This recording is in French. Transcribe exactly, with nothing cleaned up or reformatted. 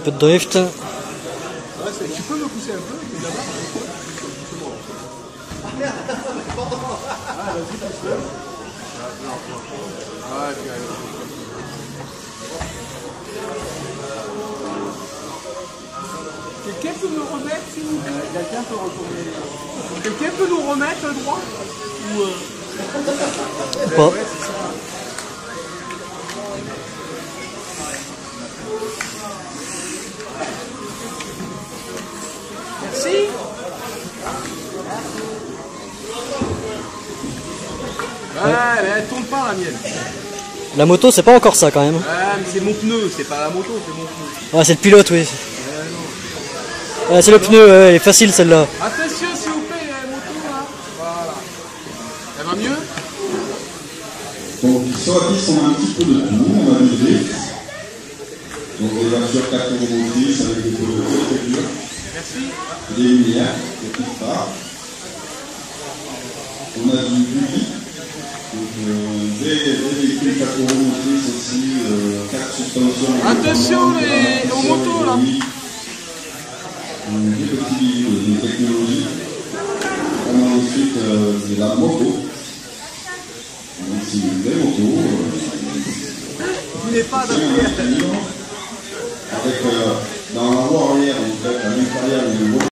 peu de drift. Tu peux me pousser un peu là-bas? Ah merde! Ah vas-y, pousse-le. Ah, puis allez. Quelqu'un peut nous remettre, s'il vous plaît? euh, Quelqu'un peut retourner. Quelqu'un peut nous remettre le droit? Ou euh... Pas. Ouais, c'est ça. Merci. Ah, mais elle tourne pas la mienne. La moto, c'est pas encore ça quand même. Ah, mais c'est mon pneu, c'est pas la moto, c'est mon pneu. Ouais, c'est le pilote, oui. Euh, Ouais, c'est le pneu, ouais, elle est facile celle-là. Attention s'il vous plaît, la moto là. Voilà. Elle va mieux? Donc sur la piste, on a un petit peu de tout, on a du drift. Donc des voitures quatre roues motrices avec des voitures. Merci. Des lumières, des petites phares. On a du public. Donc euh, des, des véhicules quatre roues motrices aussi, euh, quatre suspensions. Attention les... aux motos là. Des petits véhicules de technologie. On a ensuite euh, de la moto. Donc c'est une vraie moto. Euh, Il n'est pas adapté. avec euh, dans la voie arrière, en fait, à l'intérieur, il y a une